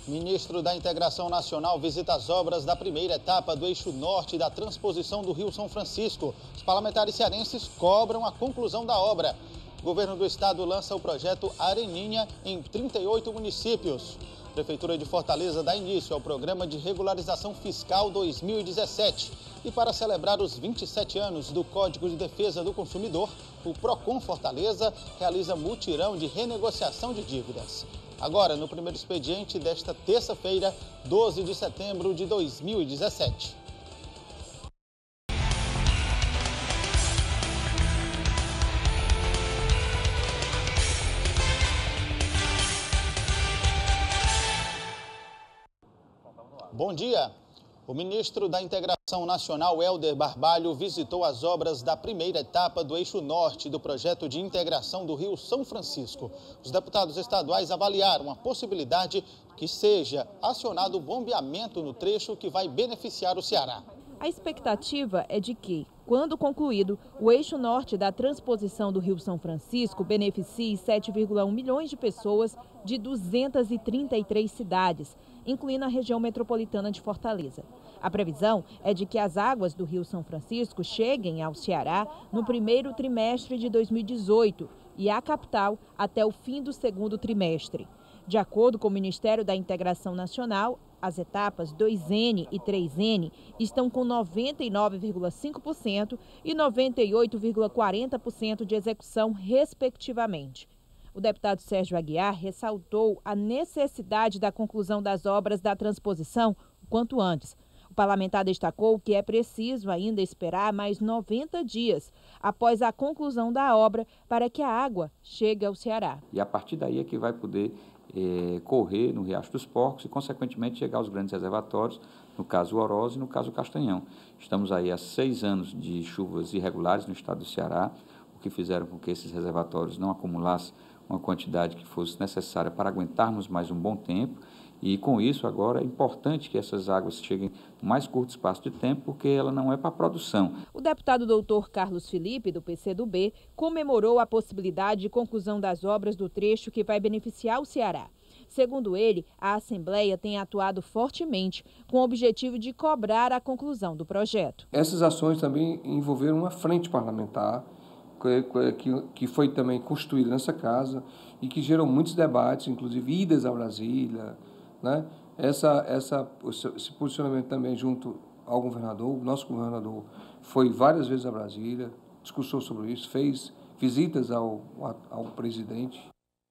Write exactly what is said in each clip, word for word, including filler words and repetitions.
Ministro da Integração Nacional visita as obras da primeira etapa do eixo norte da transposição do Rio São Francisco. Os parlamentares cearenses cobram a conclusão da obra. O governo do estado lança o projeto Areninha em trinta e oito municípios. A Prefeitura de Fortaleza dá início ao Programa de Regularização Fiscal dois mil e dezessete. E para celebrar os vinte e sete anos do Código de Defesa do Consumidor, o Procon Fortaleza realiza mutirão de renegociação de dívidas. Agora, no primeiro expediente desta terça-feira, doze de setembro de dois mil e dezessete. Bom dia. O ministro da Integração Nacional, Helder Barbalho, visitou as obras da primeira etapa do eixo norte do projeto de integração do Rio São Francisco. Os deputados estaduais avaliaram a possibilidade que seja acionado o bombeamento no trecho que vai beneficiar o Ceará. A expectativa é de que, quando concluído, o eixo norte da transposição do Rio São Francisco beneficie sete vírgula um milhões de pessoas de duzentas e trinta e três cidades, incluindo a região metropolitana de Fortaleza. A previsão é de que as águas do Rio São Francisco cheguem ao Ceará no primeiro trimestre de dois mil e dezoito e à capital até o fim do segundo trimestre. De acordo com o Ministério da Integração Nacional, as etapas dois N e três N estão com noventa e nove vírgula cinco por cento e noventa e oito vírgula quarenta por cento de execução, respectivamente. O deputado Sérgio Aguiar ressaltou a necessidade da conclusão das obras da transposição o quanto antes. O parlamentar destacou que é preciso ainda esperar mais noventa dias após a conclusão da obra para que a água chegue ao Ceará. E a partir daí é que vai poder é, correr no Riacho dos Porcos e, consequentemente, chegar aos grandes reservatórios, no caso o Oroz e no caso o Castanhão. Estamos aí há seis anos de chuvas irregulares no estado do Ceará, o que fizeram com que esses reservatórios não acumulassem uma quantidade que fosse necessária para aguentarmos mais um bom tempo. E, com isso, agora é importante que essas águas cheguem no mais curto espaço de tempo, porque ela não é para a produção. O deputado doutor Carlos Felipe, do P C do B, comemorou a possibilidade de conclusão das obras do trecho que vai beneficiar o Ceará. Segundo ele, a Assembleia tem atuado fortemente com o objetivo de cobrar a conclusão do projeto. Essas ações também envolveram uma frente parlamentar, que, que foi também constituída nessa casa e que gerou muitos debates, inclusive idas a Brasília, né? Essa, essa, esse posicionamento também junto ao governador. O nosso governador foi várias vezes a Brasília, discursou sobre isso, fez visitas ao, ao presidente.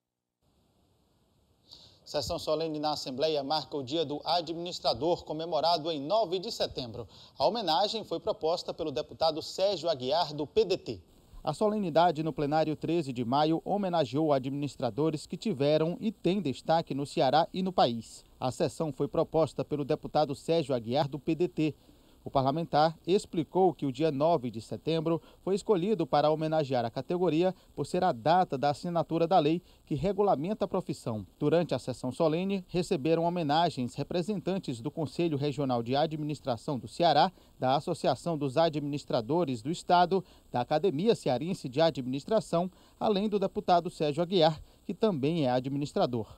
Sessão solene na Assembleia marca o Dia do Administrador, comemorado em nove de setembro. A homenagem foi proposta pelo deputado Sérgio Aguiar, do P D T. A solenidade no plenário treze de maio homenageou administradores que tiveram e têm destaque no Ceará e no país. A sessão foi proposta pelo deputado Sérgio Aguiar, do P D T. O parlamentar explicou que o dia nove de setembro foi escolhido para homenagear a categoria por ser a data da assinatura da lei que regulamenta a profissão. Durante a sessão solene, receberam homenagens representantes do Conselho Regional de Administração do Ceará, da Associação dos Administradores do Estado, da Academia Cearense de Administração, além do deputado Sérgio Aguiar, que também é administrador.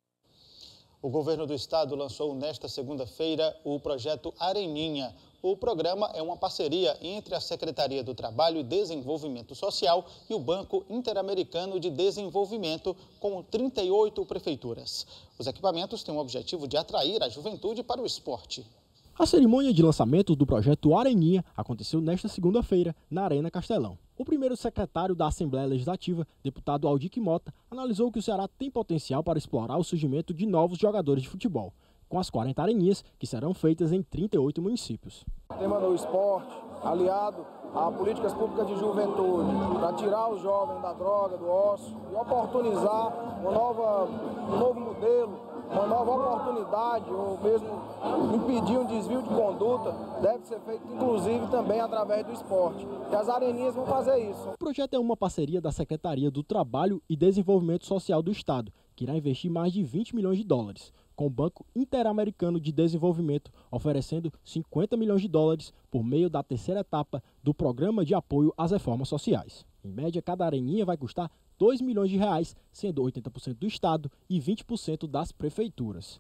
O governo do estado lançou nesta segunda-feira o projeto Areninha. O programa é uma parceria entre a Secretaria do Trabalho e Desenvolvimento Social e o Banco Interamericano de Desenvolvimento, com trinta e oito prefeituras. Os equipamentos têm o objetivo de atrair a juventude para o esporte. A cerimônia de lançamento do projeto Areninha aconteceu nesta segunda-feira, na Arena Castelão. O primeiro secretário da Assembleia Legislativa, deputado Aldique Mota, analisou que o Ceará tem potencial para explorar o surgimento de novos jogadores de futebol, com as quarenta areninhas que serão feitas em trinta e oito municípios. O tema do esporte, aliado a políticas públicas de juventude, para tirar os jovens da droga, do ócio e oportunizar uma nova, um novo modelo, uma nova oportunidade, ou mesmo impedir um desvio de conduta, deve ser feito inclusive também através do esporte. E as areninhas vão fazer isso. O projeto é uma parceria da Secretaria do Trabalho e Desenvolvimento Social do Estado, que irá investir mais de vinte milhões de dólares, com o Banco Interamericano de Desenvolvimento oferecendo cinquenta milhões de dólares por meio da terceira etapa do Programa de Apoio às Reformas Sociais. Em média, cada areninha vai custar dois milhões de reais, sendo oitenta por cento do Estado e vinte por cento das prefeituras.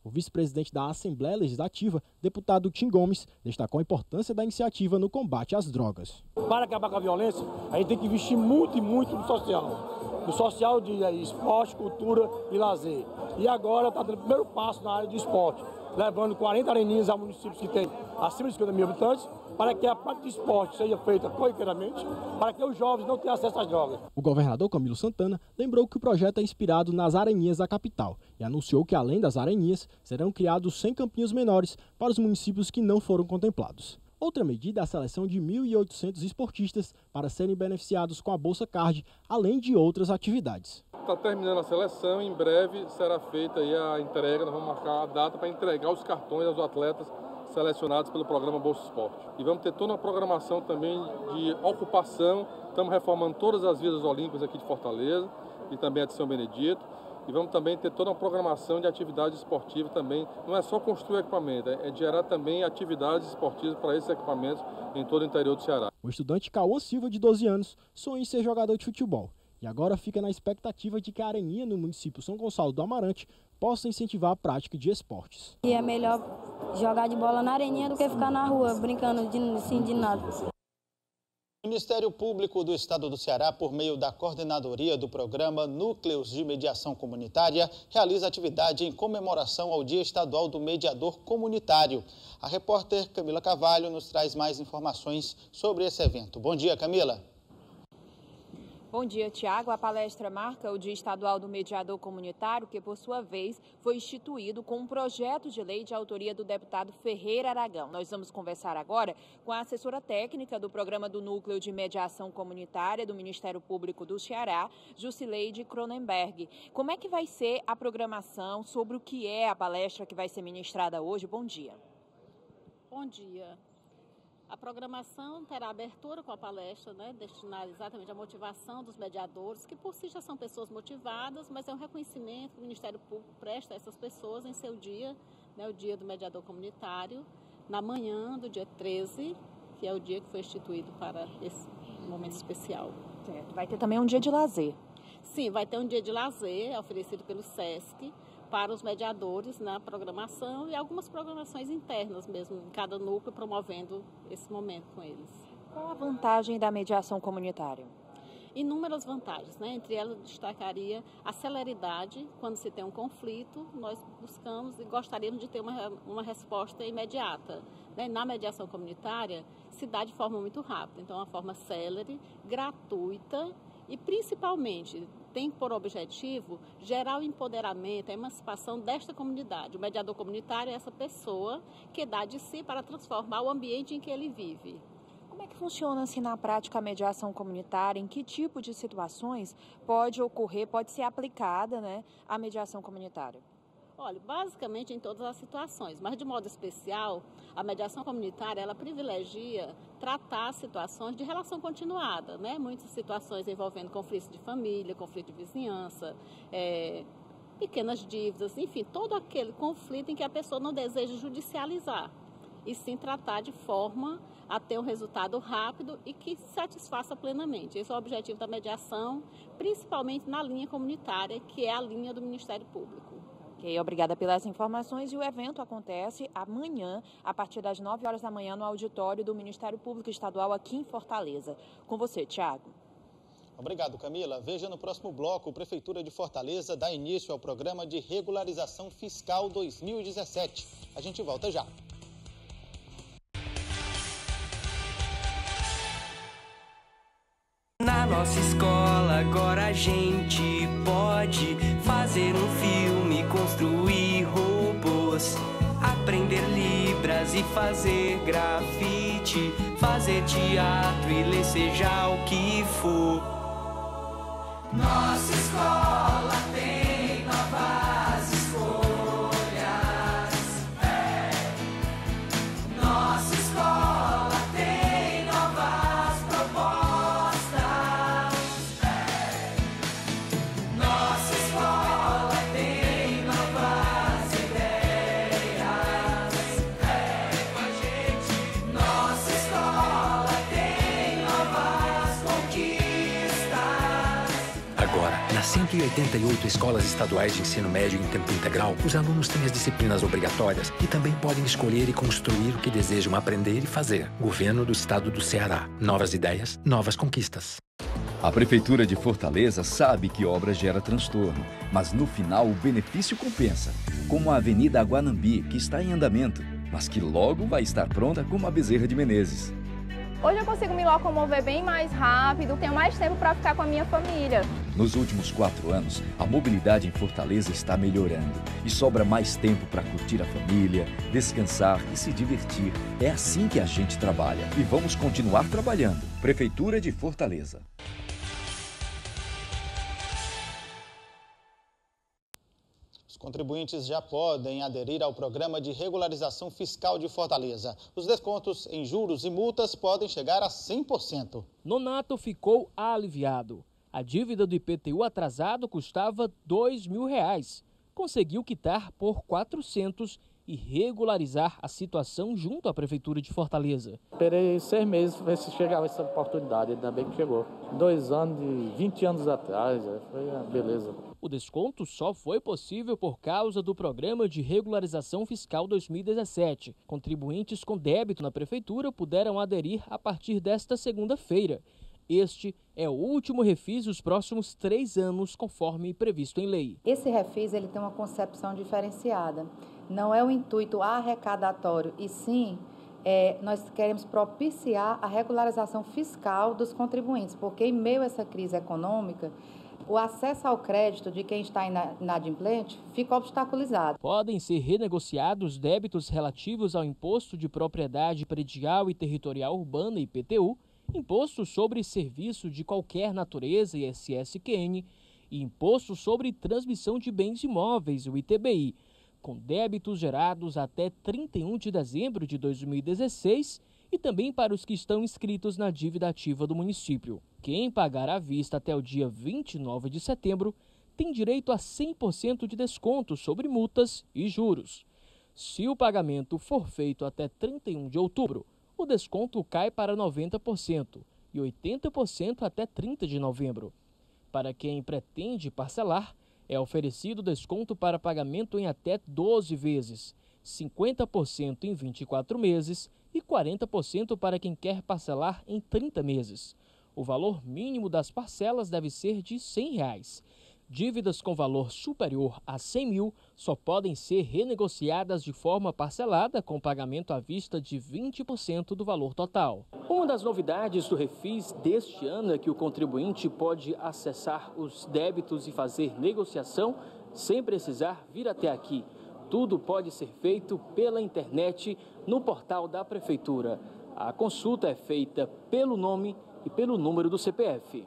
O vice-presidente da Assembleia Legislativa, deputado Tim Gomes, destacou a importância da iniciativa no combate às drogas. Para acabar com a violência, a gente tem que investir muito e muito no social. No social de esporte, cultura e lazer. E agora está dando o primeiro passo na área de esporte, levando quarenta areninhas a municípios que têm acima de cinquenta mil habitantes, para que a parte de esporte seja feita corriqueiramente, para que os jovens não tenham acesso às drogas. O governador Camilo Santana lembrou que o projeto é inspirado nas areninhas da capital e anunciou que, além das areninhas, serão criados cem campinhos menores para os municípios que não foram contemplados. Outra medida é a seleção de mil e oitocentos esportistas para serem beneficiados com a Bolsa Card, além de outras atividades. Está terminando a seleção, em breve será feita aí a entrega, nós vamos marcar a data para entregar os cartões aos atletas selecionados pelo programa Bolsa Esporte. E vamos ter toda uma programação também de ocupação, estamos reformando todas as vias olímpicas aqui de Fortaleza e também a de São Benedito. E vamos também ter toda uma programação de atividade esportiva também. Não é só construir equipamento, é gerar também atividades esportivas para esses equipamentos em todo o interior do Ceará. O estudante Cauã Silva, de doze anos, sonha em ser jogador de futebol. E agora fica na expectativa de que a Areninha, no município São Gonçalo do Amarante, possa incentivar a prática de esportes. E é melhor jogar de bola na areninha do que ficar na rua brincando de, assim, de nada. O Ministério Público do Estado do Ceará, por meio da coordenadoria do programa Núcleos de Mediação Comunitária, realiza atividade em comemoração ao Dia Estadual do Mediador Comunitário. A repórter Camila Carvalho nos traz mais informações sobre esse evento. Bom dia, Camila. Bom dia, Tiago. A palestra marca o Dia Estadual do Mediador Comunitário, que, por sua vez, foi instituído com um projeto de lei de autoria do deputado Ferreira Aragão. Nós vamos conversar agora com a assessora técnica do Programa do Núcleo de Mediação Comunitária do Ministério Público do Ceará, Jusileide Cronenberg. Como é que vai ser a programação, sobre o que é a palestra que vai ser ministrada hoje? Bom dia. Bom dia. A programação terá abertura com a palestra, né, destinada exatamente à motivação dos mediadores, que por si já são pessoas motivadas, mas é um reconhecimento que o Ministério Público presta a essas pessoas em seu dia, né, o dia do mediador comunitário, na manhã do dia treze, que é o dia que foi instituído para esse momento especial. Certo. Vai ter também um dia de lazer. Sim, vai ter um dia de lazer oferecido pelo SESC, para os mediadores na programação e algumas programações internas mesmo, em cada núcleo, promovendo esse momento com eles. Qual a vantagem da mediação comunitária? Inúmeras vantagens, né? Entre elas destacaria a celeridade. Quando se tem um conflito, nós buscamos e gostaríamos de ter uma, uma resposta imediata, né? Na mediação comunitária, se dá de forma muito rápida, então é uma forma célere, gratuita e principalmente tem por objetivo gerar o empoderamento, a emancipação desta comunidade. O mediador comunitário é essa pessoa que dá de si para transformar o ambiente em que ele vive. Como é que funciona assim na prática a mediação comunitária? Em que tipo de situações pode ocorrer, pode ser aplicada, né, a mediação comunitária? Olha, basicamente em todas as situações, mas de modo especial, a mediação comunitária, ela privilegia tratar situações de relação continuada, né? Muitas situações envolvendo conflitos de família, conflito de vizinhança, é, pequenas dívidas, enfim, todo aquele conflito em que a pessoa não deseja judicializar, e sim tratar de forma a ter um resultado rápido e que satisfaça plenamente. Esse é o objetivo da mediação, principalmente na linha comunitária, que é a linha do Ministério Público. Ok, obrigada pelas informações. E o evento acontece amanhã, a partir das nove horas da manhã, no auditório do Ministério Público Estadual aqui em Fortaleza. Com você, Tiago. Obrigado, Camila. Veja no próximo bloco, a Prefeitura de Fortaleza dá início ao Programa de Regularização Fiscal dois mil e dezessete. A gente volta já. Na nossa escola agora a gente pode fazer um filme, construir robôs, aprender libras e fazer grafite, fazer teatro e ler seja o que for. Nossa escola tem novas escolhas. É. Nossa escola tem novas propostas. É. Nossa escola tem novas ideias. É. Com a gente. Nossa escola tem novas conquistas. Agora, na cento e oitenta e oito escolas estaduais de ensino médio em tempo integral, os alunos têm as disciplinas obrigatórias e também podem escolher e construir o que desejam aprender e fazer. Governo do Estado do Ceará. Novas ideias, novas conquistas. A Prefeitura de Fortaleza sabe que obra gera transtorno, mas no final o benefício compensa. Como a Avenida Aguanambi, que está em andamento, mas que logo vai estar pronta como a Bezerra de Menezes. Hoje eu consigo me locomover bem mais rápido, tenho mais tempo para ficar com a minha família. Nos últimos quatro anos, a mobilidade em Fortaleza está melhorando e sobra mais tempo para curtir a família, descansar e se divertir. É assim que a gente trabalha e vamos continuar trabalhando. Prefeitura de Fortaleza. Os contribuintes já podem aderir ao Programa de Regularização Fiscal de Fortaleza. Os descontos em juros e multas podem chegar a cem por cento. Nonato ficou aliviado. A dívida do I P T U atrasado custava dois mil reais. Conseguiu quitar por quatrocentos e regularizar a situação junto à Prefeitura de Fortaleza. Esperei seis meses para ver se chegava essa oportunidade, ainda bem que chegou. Dois anos, de vinte anos atrás, foi uma beleza. O desconto só foi possível por causa do Programa de Regularização Fiscal dois mil e dezessete. Contribuintes com débito na Prefeitura puderam aderir a partir desta segunda-feira. Este é o último refis dos próximos três anos, conforme previsto em lei. Esse refis ele tem uma concepção diferenciada. Não é o intuito arrecadatório, e sim é, nós queremos propiciar a regularização fiscal dos contribuintes, porque em meio a essa crise econômica, o acesso ao crédito de quem está inadimplente fica obstaculizado. Podem ser renegociados débitos relativos ao Imposto de Propriedade Predial e Territorial Urbana, I P T U, Imposto sobre Serviço de Qualquer Natureza, I S S Q N, e Imposto sobre Transmissão de Bens Imóveis, o I T B I, com débitos gerados até trinta e um de dezembro de dois mil e dezesseis e também para os que estão inscritos na dívida ativa do município. Quem pagar à vista até o dia vinte e nove de setembro tem direito a cem por cento de desconto sobre multas e juros. Se o pagamento for feito até trinta e um de outubro, o desconto cai para noventa por cento e oitenta por cento até trinta de novembro. Para quem pretende parcelar, é oferecido desconto para pagamento em até doze vezes, cinquenta por cento em vinte e quatro meses e quarenta por cento para quem quer parcelar em trinta meses. O valor mínimo das parcelas deve ser de cem reais. Dívidas com valor superior a cem mil só podem ser renegociadas de forma parcelada com pagamento à vista de vinte por cento do valor total. Uma das novidades do refis deste ano é que o contribuinte pode acessar os débitos e fazer negociação sem precisar vir até aqui. Tudo pode ser feito pela internet no portal da Prefeitura. A consulta é feita pelo nome e pelo número do C P F.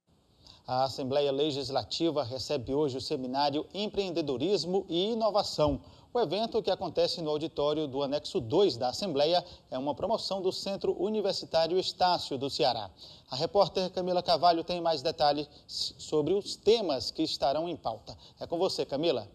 A Assembleia Legislativa recebe hoje o seminário Empreendedorismo e Inovação. O evento, que acontece no auditório do anexo dois da Assembleia, é uma promoção do Centro Universitário Estácio do Ceará. A repórter Camila Carvalho tem mais detalhes sobre os temas que estarão em pauta. É com você, Camila.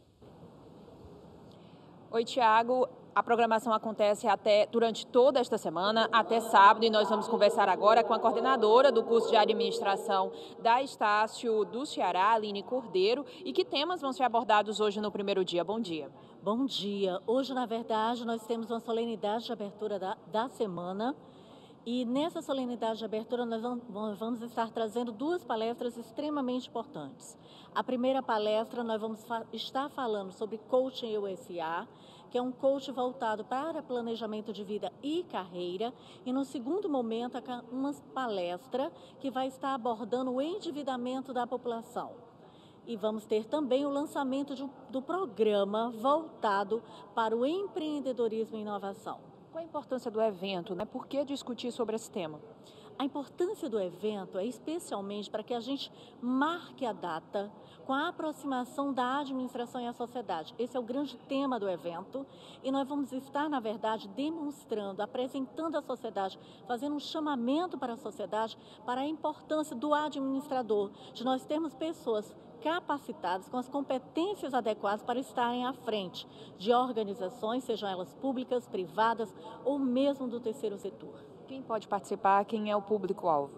Oi, Tiago. A programação acontece até durante toda esta semana, até sábado, e nós vamos conversar agora com a coordenadora do curso de administração da Estácio do Ceará, Aline Cordeiro, e que temas vão ser abordados hoje no primeiro dia. Bom dia. Bom dia. Hoje, na verdade, nós temos uma solenidade de abertura da, da semana. E nessa solenidade de abertura nós vamos estar trazendo duas palestras extremamente importantes. A primeira palestra nós vamos estar falando sobre Coaching U S A, que é um coach voltado para planejamento de vida e carreira. E no segundo momento, uma palestra que vai estar abordando o endividamento da população. E vamos ter também o lançamento de, do programa voltado para o empreendedorismo e inovação. Qual a importância do evento, né? Por que discutir sobre esse tema? A importância do evento é especialmente para que a gente marque a data com a aproximação da administração e a sociedade. Esse é o grande tema do evento e nós vamos estar, na verdade, demonstrando, apresentando à sociedade, fazendo um chamamento para a sociedade para a importância do administrador, de nós termos pessoas capacitadas, com as competências adequadas para estarem à frente de organizações, sejam elas públicas, privadas ou mesmo do terceiro setor. Quem pode participar? Quem é o público-alvo?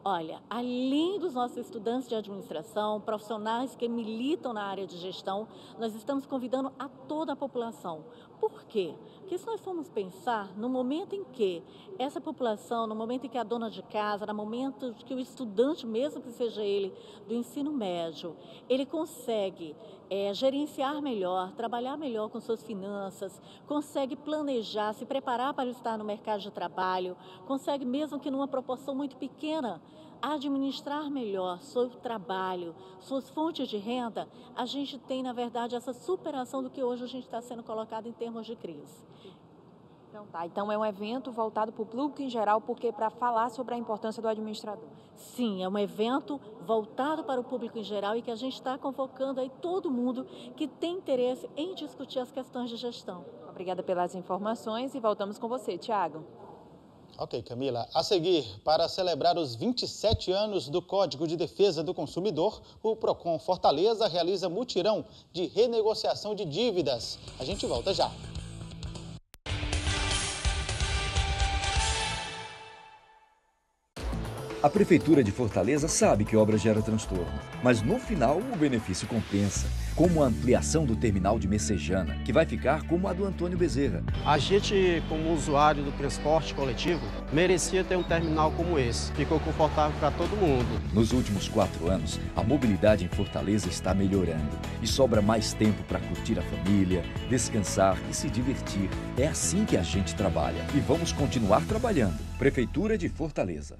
Olha, além dos nossos estudantes de administração, profissionais que militam na área de gestão, nós estamos convidando a toda a população. Por quê? Porque se nós formos pensar, no momento em que essa população, no momento em que a dona de casa, no momento que o estudante, mesmo que seja ele do ensino médio, ele consegue é, gerenciar melhor, trabalhar melhor com suas finanças, consegue planejar, se preparar para estar no mercado de trabalho, consegue, mesmo que numa proporção muito pequena, administrar melhor seu trabalho, suas fontes de renda, a gente tem, na verdade, essa superação do que hoje a gente está sendo colocado em termos de crise. Então tá, então é um evento voltado para o público em geral, porque para falar sobre a importância do administrador. Sim, é um evento voltado para o público em geral e que a gente está convocando aí todo mundo que tem interesse em discutir as questões de gestão. Obrigada pelas informações e voltamos com você, Tiago. Ok, Camila. A seguir, para celebrar os vinte e sete anos do Código de Defesa do Consumidor, o Procon Fortaleza realiza mutirão de renegociação de dívidas. A gente volta já. A Prefeitura de Fortaleza sabe que obra gera transtorno, mas no final o benefício compensa, como a ampliação do terminal de Messejana, que vai ficar como a do Antônio Bezerra. A gente, como usuário do transporte coletivo, merecia ter um terminal como esse. Ficou confortável para todo mundo. Nos últimos quatro anos, a mobilidade em Fortaleza está melhorando e sobra mais tempo para curtir a família, descansar e se divertir. É assim que a gente trabalha e vamos continuar trabalhando. Prefeitura de Fortaleza.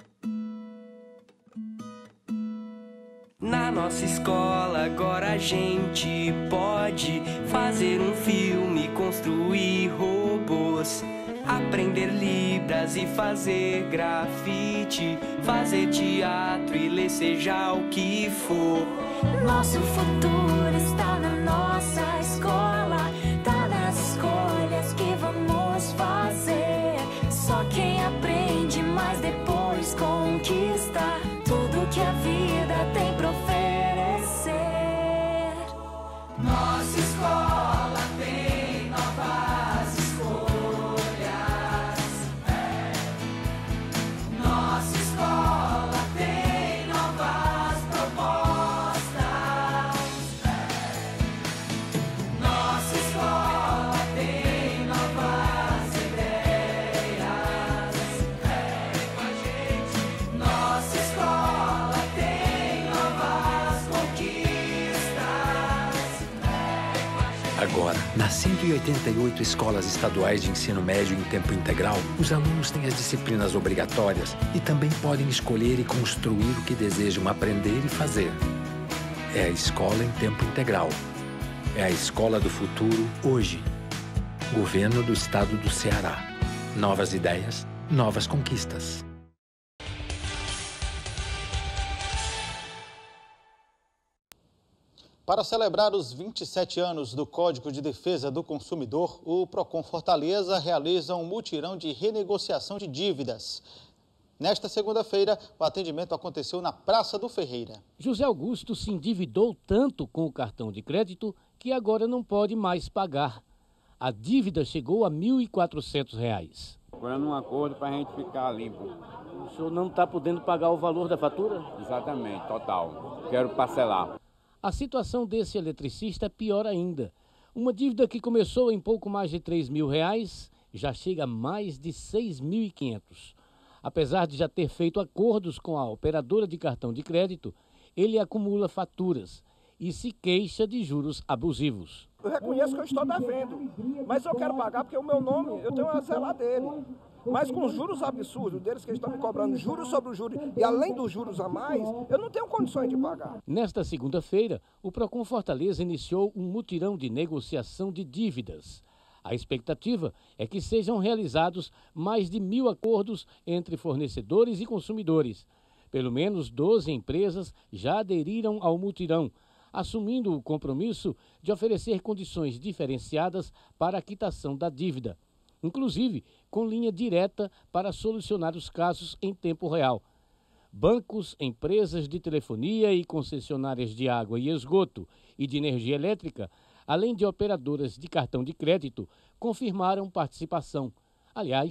Na nossa escola agora a gente pode fazer um filme, construir robôs, aprender libras e fazer grafite, fazer teatro e ler seja o que for. Nosso futuro está na nossa escola, tá nas escolhas que vamos fazer. Só quem aprende mais depois conquista tudo que a vida tem pra oferecer. Nossa escola tem novas escolhas. É. Nossa escola tem novas propostas. É. Nossa escola tem novas ideias. É com a gente. Nossa escola tem novas conquistas. Agora, nas cento e oitenta e oito escolas estaduais de ensino médio em tempo integral, os alunos têm as disciplinas obrigatórias e também podem escolher e construir o que desejam aprender e fazer. É a escola em tempo integral. É a escola do futuro hoje. Governo do Estado do Ceará. Novas ideias, novas conquistas. Para celebrar os vinte e sete anos do Código de Defesa do Consumidor, o Procon Fortaleza realiza um mutirão de renegociação de dívidas. Nesta segunda-feira, o atendimento aconteceu na Praça do Ferreira. José Augusto se endividou tanto com o cartão de crédito que agora não pode mais pagar. A dívida chegou a mil e quatrocentos reais. Procurando um acordo para a gente ficar limpo. O senhor não está podendo pagar o valor da fatura? Exatamente, total. Quero parcelar. A situação desse eletricista é pior ainda. Uma dívida que começou em pouco mais de três mil reais já chega a mais de seis mil e quinhentos. Apesar de já ter feito acordos com a operadora de cartão de crédito, ele acumula faturas e se queixa de juros abusivos. Eu reconheço que eu estou devendo, mas eu quero pagar porque o meu nome, eu tenho a zelar dele. Mas com juros absurdos deles, que eles estão me cobrando juros sobre os juros, e além dos juros a mais, eu não tenho condições de pagar. Nesta segunda-feira, o Procon Fortaleza iniciou um mutirão de negociação de dívidas. A expectativa é que sejam realizados mais de mil acordos entre fornecedores e consumidores. Pelo menos doze empresas já aderiram ao mutirão, assumindo o compromisso de oferecer condições diferenciadas para a quitação da dívida, inclusive com linha direta para solucionar os casos em tempo real. Bancos, empresas de telefonia e concessionárias de água e esgoto e de energia elétrica, além de operadoras de cartão de crédito, confirmaram participação. Aliás,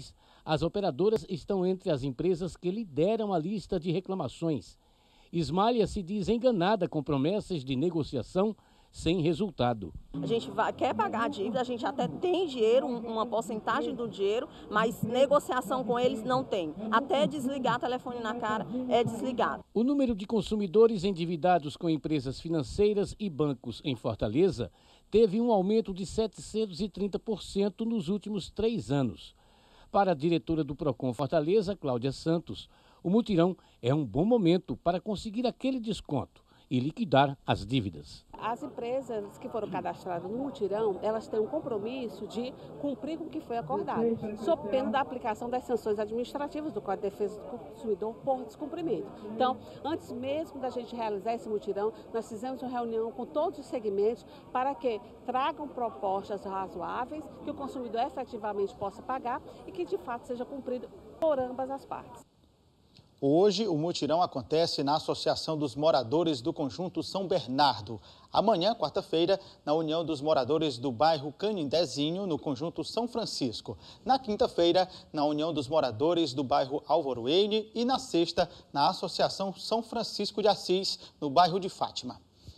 as operadoras estão entre as empresas que lideram a lista de reclamações. Smilia se diz enganada com promessas de negociação sem resultado. A gente vai, quer pagar a dívida, a gente até tem dinheiro, uma porcentagem do dinheiro, mas negociação com eles não tem. Até desligar telefone na cara é desligado. O número de consumidores endividados com empresas financeiras e bancos em Fortaleza teve um aumento de setecentos e trinta por cento nos últimos três anos. Para a diretora do Procon Fortaleza, Cláudia Santos, o mutirão é um bom momento para conseguir aquele desconto e liquidar as dívidas. As empresas que foram cadastradas no mutirão, elas têm um compromisso de cumprir com o que foi acordado, sob pena da aplicação das sanções administrativas do Código de Defesa do Consumidor por descumprimento. Então, antes mesmo da gente realizar esse mutirão, nós fizemos uma reunião com todos os segmentos para que tragam propostas razoáveis, que o consumidor efetivamente possa pagar e que de fato seja cumprido por ambas as partes. Hoje, o mutirão acontece na Associação dos Moradores do Conjunto São Bernardo. Amanhã, quarta-feira, na União dos Moradores do bairro Canindezinho, no Conjunto São Francisco. Na quinta-feira, na União dos Moradores do bairro Álvaro Eine e na sexta, na Associação São Francisco de Assis, no bairro de Fátima.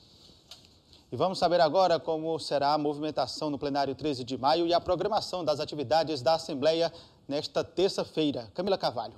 E vamos saber agora como será a movimentação no plenário treze de maio e a programação das atividades da Assembleia nesta terça-feira. Camila Carvalho.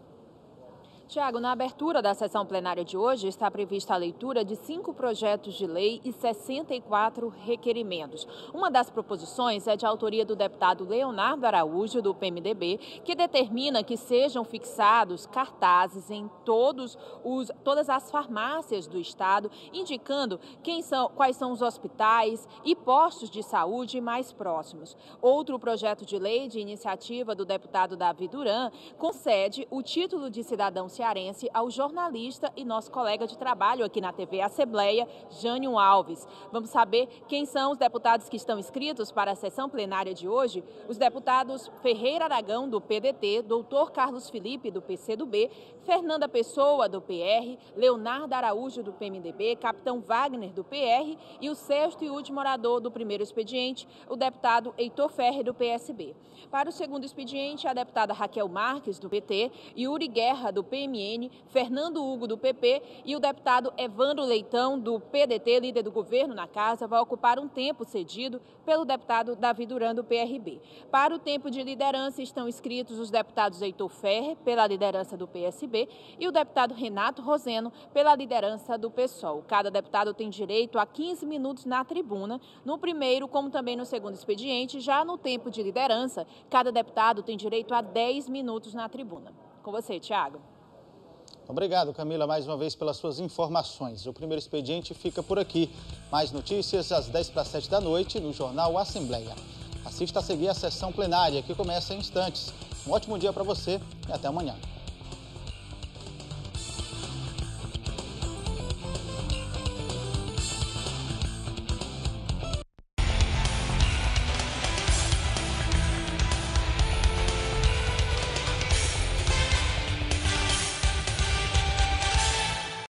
Tiago, na abertura da sessão plenária de hoje está prevista a leitura de cinco projetos de lei e sessenta e quatro requerimentos. Uma das proposições é de autoria do deputado Leonardo Araújo, do P M D B, que determina que sejam fixados cartazes em todos os, todas as farmácias do estado, indicando quem são, quais são os hospitais e postos de saúde mais próximos. Outro projeto de lei de iniciativa do deputado Davi Duran concede o título de cidadão cearense ao jornalista e nosso colega de trabalho aqui na T V Assembleia, Jânio Alves. Vamos saber quem são os deputados que estão inscritos para a sessão plenária de hoje? Os deputados Ferreira Aragão, do P D T, doutor Carlos Felipe, do P C do B, Fernanda Pessoa, do P R, Leonardo Araújo, do P M D B, Capitão Wagner, do P R e o sexto e último orador do primeiro expediente, o deputado Heitor Ferre, do P S B. Para o segundo expediente, a deputada Raquel Marques, do P T, Yuri Guerra, do P M N, Fernando Hugo, do P P e o deputado Evandro Leitão, do P D T, líder do governo na casa, vai ocupar um tempo cedido pelo deputado Davi Duran, do P R B. Para o tempo de liderança estão inscritos os deputados Heitor Ferre, pela liderança do P S B, e o deputado Renato Roseno, pela liderança do P SOL. Cada deputado tem direito a quinze minutos na tribuna, no primeiro como também no segundo expediente. Já no tempo de liderança, cada deputado tem direito a dez minutos na tribuna. Com você, Tiago. Obrigado, Camila, mais uma vez pelas suas informações. O primeiro expediente fica por aqui. Mais notícias às dez para as sete da noite no Jornal Assembleia. Assista a seguir a sessão plenária, que começa em instantes. Um ótimo dia para você e até amanhã.